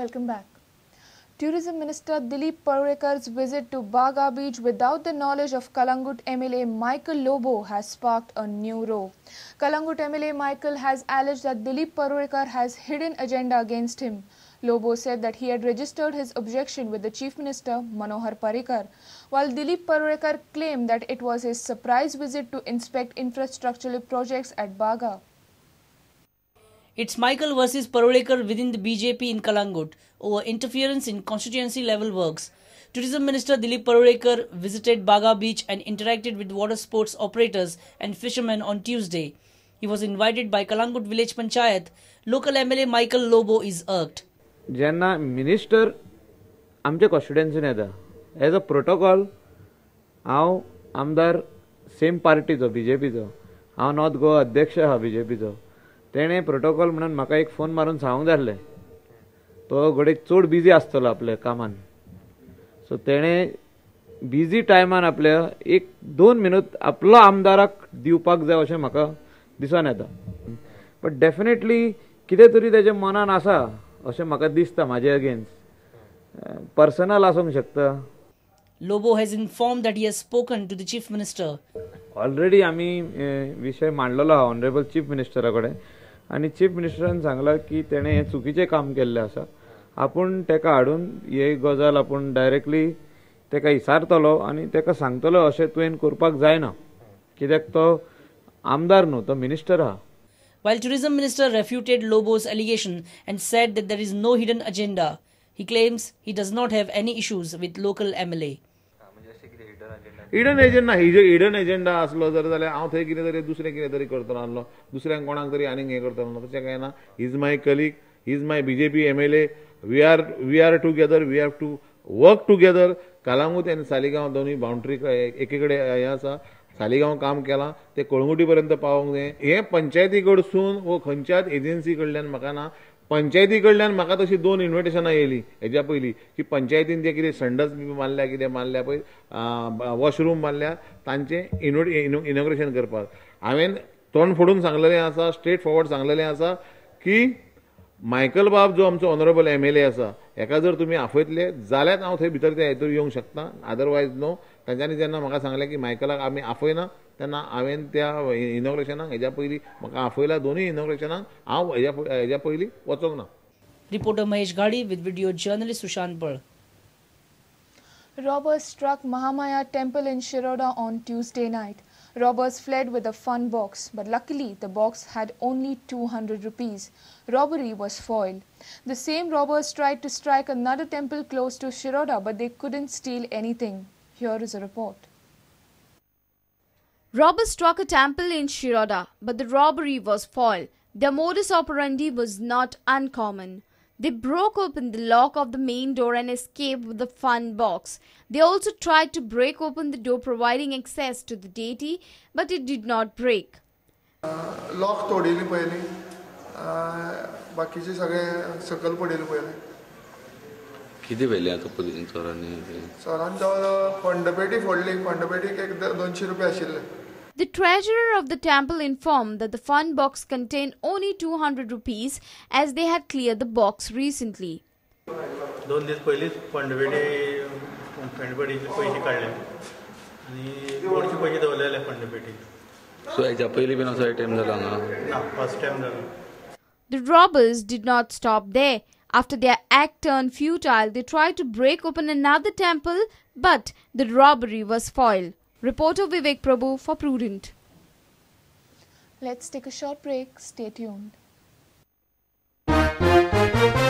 Welcome back. Tourism Minister Dilip Parulkar's visit to Baga Beach without the knowledge of Kalangut MLA Michael Lobo has sparked a new row. Kalangut MLA Michael has alleged that Dilip Parulkar has hidden agenda against him. Lobo said that he had registered his objection with the Chief Minister Manohar Parrikar, while Dilip Parulkar claimed that it was his surprise visit to inspect infrastructural projects at Baga. It's Michael versus Parulkar within the BJP in Kalangut over interference in constituency level works. Tourism Minister Dilip Parulkar visited Baga Beach and interacted with water sports operators and fishermen on Tuesday. He was invited by Kalangut Village Panchayat. Local MLA Michael Lobo is irked. जेन्ना minister आमच्या कॉन्स्टिट्युएन्सीन येता as a protocol हांव आमदार same पार्टीचो बीजेपीचो हांव north Goa अध्यक्ष आहा बीजेपीचो तेणें प्रोटोकॉल म्हणून म्हाका एक फोन मारून सांगूंक जाय आसलें तो घडये चड बिजी आसतलो आपल्या कामान सो तेणें बिजी टायमान आपल्या 1-2 मिनट आपलो आमदाराक दिवपाक जाय अशें म्हाका दिसून येता बट डेफिनेटली कितें तरी तेज्या मनान आसा अशें म्हाका दिसता म्हाजे अगेन्स्ट पर्सनल आसूंक शकता. Lobo has informed that he has spoken to the Chief Minister. Already आमी विशय मांडलेलो आहा ऑनरेबल चीफ मिनिस्टरा कडेन आनी चीफ मिनिस्टरान सांगलां की तेणें हें चुकीचें काम केल्लें आसा आपूण तेका हाडून ही गजाल आपूण डायरेक्टली तेका विचारतलो आनी तेका सांगतलो अशें तुवें करपाक जायना कित्याक तो आमदार न्हू तो मिनिस्टर आहा. While Tourism Minister refuted Lobo's allegation and said that there is no hidden agenda, he claims he does not have any issues with local MLA. Hidden agenda hidden agenda आसलो जर जाल्यार हांव थंय कितें तरी दुसरें कितें तरी करतलो आसलो दुसऱ्यांक कोणाक तरी आनीक हें करतलो आसलो तशें कांय ना he is my colleague he is my BJP MLA we are together we have to work together. Calangute आनी सालिगांव दोनूय बाउंड्री एके कडेन हें आसा सालिगांव काम केलां ते कळंगुटी पर्यंत पावोंक जाय हें पंचायती कडसून वो खंयच्याच एजन्सी कडल्यान म्हाका ना पंचायती कडल्यान म्हाका तशी 2 इन्व्हिटेशनां येयलीं हेज्या पयलीं की पंचायतीन ते कितें संडस बी मारल्या कितें मारल्या पळय वॉशरूम मारल्या तांचें इनॉग्रेशन करपाक हांवें तोंड फोडून सांगलेलें आसा स्ट्रेट फॉरवर्ड सांगलेलें आसा की मायकल बाब जो आमचो ऑनरेबल MLA आसा हेका जर तुमी आफयतले जाल्यार हांव थंय भितर त्या हेतूर येवंक शकता अदरवायज नो. तांच्यांनी जेन्ना म्हाका सांगलें की मायकलाक आमी आफयना तेन्ना हांवें त्या इनॉग्रेशनाक हेज्या पयलीं म्हाका आफयला दोनूय इनॉग्रेशनाक हांव हेज्या पयलीं वचोंक ना. Reporter Mahesh Gadi with video journalist Sushant Pal. Robbers struck Mahamaya temple in Shiroda on Tuesday night. Robbers fled with a fun box, but luckily the box had only 200 rupees. Robbery was foiled. The same robbers tried to strike another temple close to Shiroda, but they couldn't steal anything. Here is a report. Robbers struck a temple in Shiroda, but the robbery was foiled. Their modus operandi was not uncommon. They broke open the lock of the main door and escaped with the fun box. They also tried to break open the door providing access to the deity, but it did not break. Lock तोडिल्ली पयली बाकीचे सगळे सकल पडिल्ले पयली किती वेले आता चोरांनी चोरांनी फंडपेटी फोडली फंडपेटीक एक 200 रुपये आशिल्ले. The treasurer of the temple informed that the fun box contained only 200 rupees as they had cleared the box recently. 2 दिवस पयलींच फंडपेटीचे पैसे काडले आनी कोणचे पैसे दवरलेले फंडपेटीक सो हेच्या पयलीं बीन असो टाइम जाला ना फर्स्ट टाइम जाला. The robbers did not stop there. After their act turned futile, they tried to break open another temple, but the robbery was foiled. Reporter Vivek Prabhu for Prudent. Let's take a short break. Stay tuned.